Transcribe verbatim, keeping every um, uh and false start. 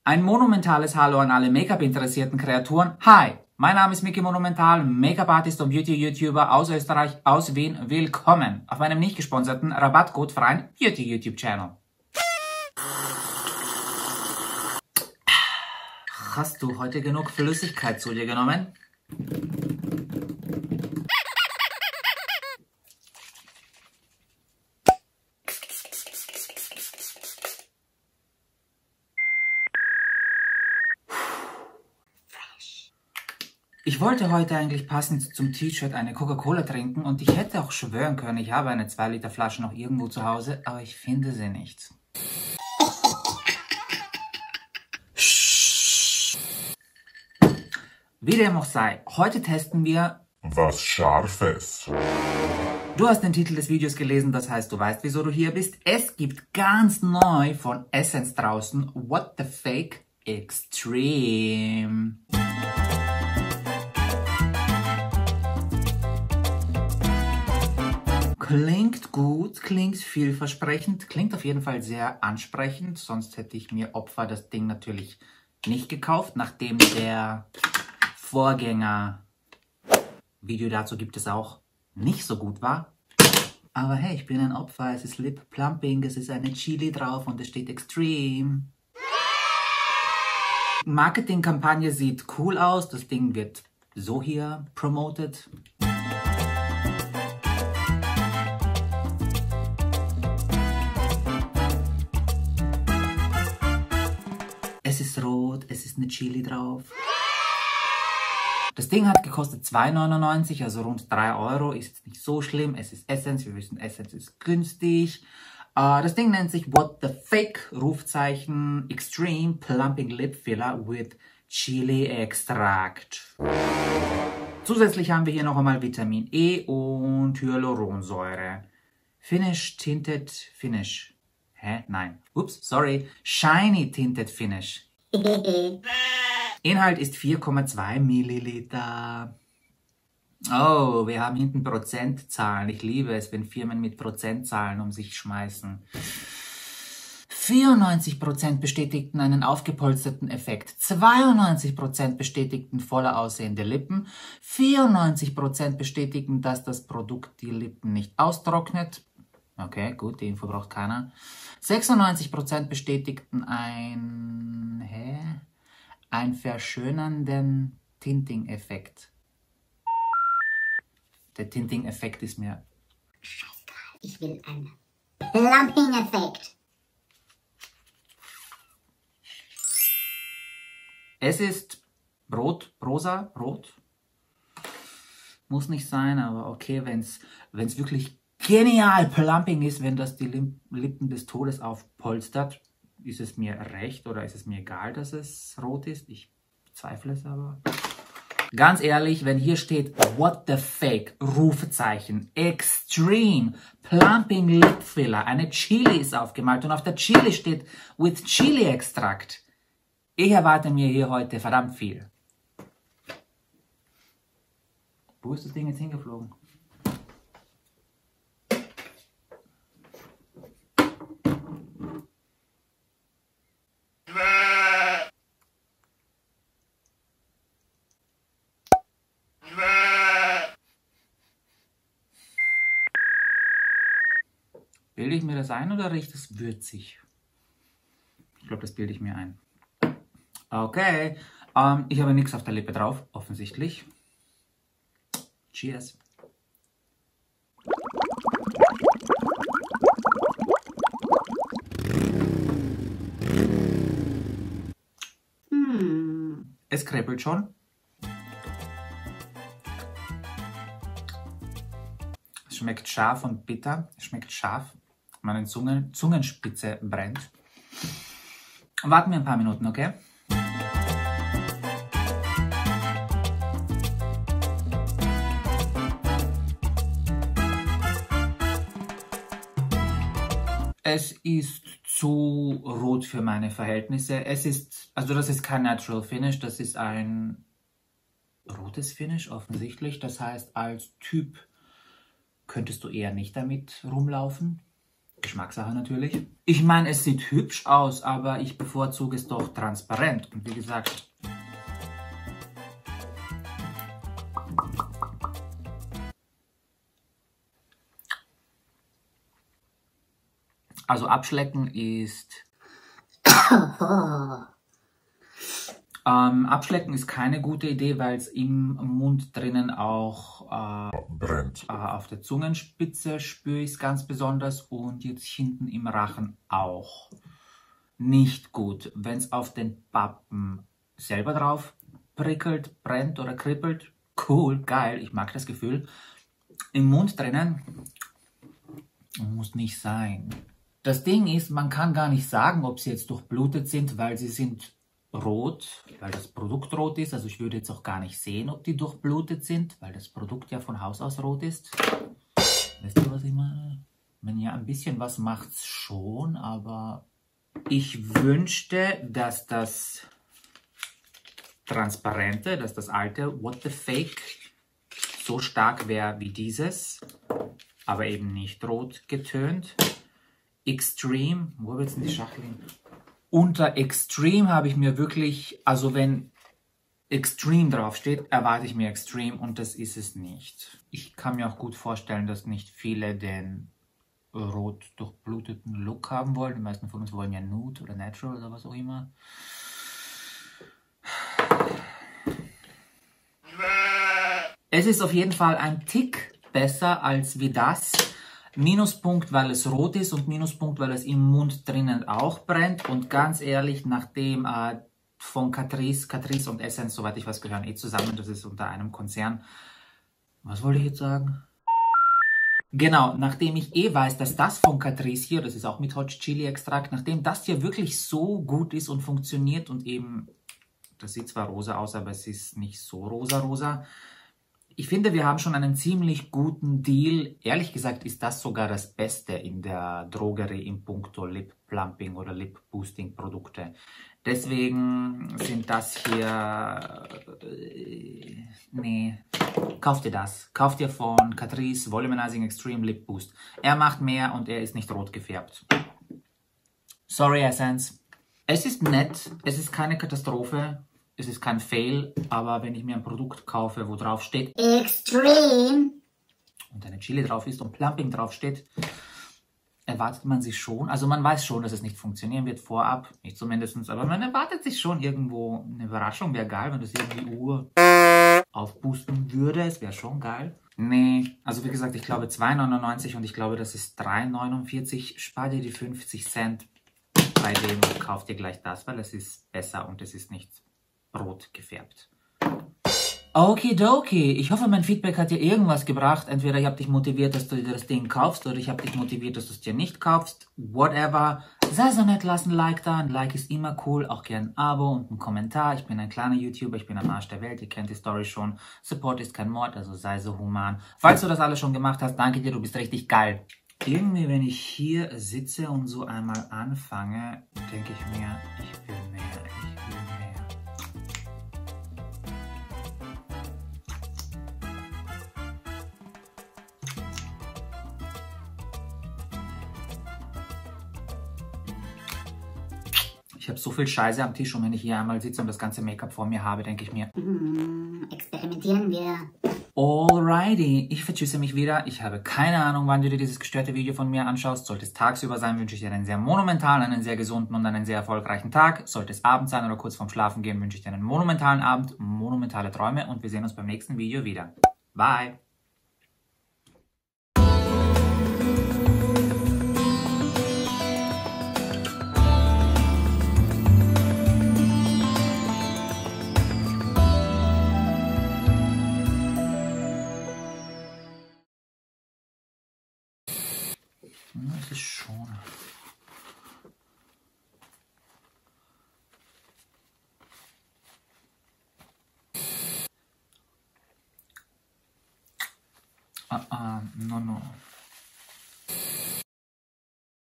Ein monumentales Hallo an alle Make-up-interessierten Kreaturen. Hi, mein Name ist Mickey Monumental, Make-up-Artist und Beauty-YouTuber aus Österreich, aus Wien. Willkommen auf meinem nicht gesponserten, rabattcodefreien Beauty-YouTube-Channel. Hast du heute genug Flüssigkeit zu dir genommen? Ich wollte heute eigentlich passend zum T-Shirt eine Coca-Cola trinken und ich hätte auch schwören können, ich habe eine zwei Liter Flasche noch irgendwo zu Hause, aber ich finde sie nicht. Wie dem auch sei, heute testen wir was Scharfes. Du hast den Titel des Videos gelesen, das heißt, du weißt, wieso du hier bist. Es gibt ganz neu von Essence draußen What the Fake Extreme. Klingt gut, klingt vielversprechend, klingt auf jeden Fall sehr ansprechend, sonst hätte ich mir Opfer das Ding natürlich nicht gekauft, nachdem der Vorgänger, Video dazu gibt es auch, nicht so gut war. Aber hey, ich bin ein Opfer, es ist Lip Plumping, es ist eine Chili drauf und es steht Extreme. Marketingkampagne sieht cool aus, das Ding wird so hier promoted. Es ist rot, es ist eine Chili drauf. Das Ding hat gekostet zwei neunundneunzig, also rund drei Euro. Ist jetzt nicht so schlimm. Es ist Essence, wir wissen, Essence ist günstig. Uh, das Ding nennt sich What the Fake, Rufzeichen Extreme Plumping Lip Filler with Chili Extract. Zusätzlich haben wir hier noch einmal Vitamin E und Hyaluronsäure. Finish Tinted Finish. Hä? Nein. Ups, sorry. Shiny Tinted Finish. Inhalt ist vier Komma zwei Milliliter. Oh, wir haben hinten Prozentzahlen. Ich liebe es, wenn Firmen mit Prozentzahlen um sich schmeißen. vierundneunzig Prozent bestätigten einen aufgepolsterten Effekt. zweiundneunzig Prozent bestätigten voller aussehende Lippen. vierundneunzig Prozent bestätigten, dass das Produkt die Lippen nicht austrocknet. Okay, gut, die Info braucht keiner. sechsundneunzig Prozent bestätigten ein, hä? Ein verschönernden Tinting-Effekt. Der Tinting-Effekt ist mir... Scheißegal, ich will einen Plumping-Effekt. Es ist rot, rosa, rot. Muss nicht sein, aber okay, wenn es wenn's wirklich genial Plumping ist, wenn das die Lippen des Todes aufpolstert, ist es mir recht oder ist es mir egal, dass es rot ist? Ich bezweifle es aber. Ganz ehrlich, wenn hier steht What the Fake, Rufzeichen, Extreme, Plumping Lip Filler, eine Chili ist aufgemalt und auf der Chili steht with Chili Extract. Ich erwarte mir hier heute verdammt viel. Wo ist das Ding jetzt hingeflogen? Bilde ich mir das ein oder riecht es würzig? Ich glaube, das bilde ich mir ein. Okay, ähm, ich habe nichts auf der Lippe drauf, offensichtlich. Cheers. Hm. Es kribbelt schon. Es schmeckt scharf und bitter. Es schmeckt scharf. Meine Zunge, Zungenspitze brennt. Warten wir ein paar Minuten, okay? Es ist zu rot für meine Verhältnisse. Es ist, also das ist kein Natural Finish, das ist ein rotes Finish offensichtlich. Das heißt, als Typ könntest du eher nicht damit rumlaufen. Geschmackssache natürlich. Ich meine, es sieht hübsch aus, aber ich bevorzuge es doch transparent. Und wie gesagt, also abschlecken ist... ähm, abschlecken ist keine gute Idee, weil es im Mund drinnen auch äh, brennt. Äh, auf der Zungenspitze spüre ich es ganz besonders und jetzt hinten im Rachen auch. Nicht gut. Wenn es auf den Pappen selber drauf prickelt, brennt oder kribbelt, cool, geil, ich mag das Gefühl. Im Mund drinnen muss nicht sein. Das Ding ist, man kann gar nicht sagen, ob sie jetzt durchblutet sind, weil sie sind rot, weil das Produkt rot ist. Also ich würde jetzt auch gar nicht sehen, ob die durchblutet sind, weil das Produkt ja von Haus aus rot ist. Weißt du, was ich meine? Wenn ja, ein bisschen was macht's schon, aber ich wünschte, dass das Transparente, dass das alte What the Fake so stark wäre wie dieses, aber eben nicht rot getönt. Extreme, wo wird es denn die Schachtel hin? Unter Extreme habe ich mir wirklich, also wenn Extreme draufsteht, erwarte ich mir Extreme und das ist es nicht. Ich kann mir auch gut vorstellen, dass nicht viele den rot durchbluteten Look haben wollen. Die meisten von uns wollen ja Nude oder Natural oder was auch immer. Es ist auf jeden Fall ein Tick besser als wie das. Minuspunkt, weil es rot ist und Minuspunkt, weil es im Mund drinnen auch brennt. Und ganz ehrlich, nachdem äh, von Catrice, Catrice und Essence, soweit ich weiß, gehören eh zusammen, das ist unter einem Konzern. Was wollte ich jetzt sagen? Genau, nachdem ich eh weiß, dass das von Catrice hier, das ist auch mit Hot Chili Extrakt, nachdem das hier wirklich so gut ist und funktioniert und eben, das sieht zwar rosa aus, aber es ist nicht so rosa-rosa. Ich finde, wir haben schon einen ziemlich guten Deal. Ehrlich gesagt ist das sogar das Beste in der Drogerie im Puncto Lip Plumping oder Lip Boosting Produkte. Deswegen sind das hier... Äh, nee, kauft ihr das. Kauft ihr von Catrice Volumizing Extreme Lip Boost. Er macht mehr und er ist nicht rot gefärbt. Sorry, Essence. Es ist nett, es ist keine Katastrophe. Es ist kein Fail, aber wenn ich mir ein Produkt kaufe, wo drauf steht Extreme und eine Chili drauf ist und Plumping drauf steht, erwartet man sich schon, also man weiß schon, dass es nicht funktionieren wird vorab, nicht zumindest, aber man erwartet sich schon irgendwo eine Überraschung. Wäre geil, wenn das irgendwie Uhr aufboosten würde, es wäre schon geil. Nee, also wie gesagt, ich glaube zwei neunundneunzig und ich glaube, das ist drei neunundvierzig. Spar dir die fünfzig Cent bei dem und kauf dir gleich das, weil es ist besser und es ist nicht rot gefärbt. Okidoki, ich hoffe, mein Feedback hat dir irgendwas gebracht. Entweder ich habe dich motiviert, dass du dir das Ding kaufst, oder ich habe dich motiviert, dass du es dir nicht kaufst. Whatever. Sei so nett, lass ein Like da. Ein Like ist immer cool. Auch gerne ein Abo und ein Kommentar. Ich bin ein kleiner YouTuber, ich bin am Arsch der Welt. Ihr kennt die Story schon. Support ist kein Mord, also sei so human. Falls du das alles schon gemacht hast, danke dir, du bist richtig geil. Irgendwie, wenn ich hier sitze und so einmal anfange, denke ich mir, ich will mehr, ich will mehr. Ich habe so viel Scheiße am Tisch und wenn ich hier einmal sitze und das ganze Make-up vor mir habe, denke ich mir, mm, experimentieren wir. Alrighty, ich vertschüsse mich wieder. Ich habe keine Ahnung, wann du dir dieses gestörte Video von mir anschaust. Sollte es tagsüber sein, wünsche ich dir einen sehr monumentalen, einen sehr gesunden und einen sehr erfolgreichen Tag. Sollte es abends sein oder kurz vorm Schlafen gehen, wünsche ich dir einen monumentalen Abend, monumentale Träume und wir sehen uns beim nächsten Video wieder. Bye! Das ist schon... Ah, ah, no, no.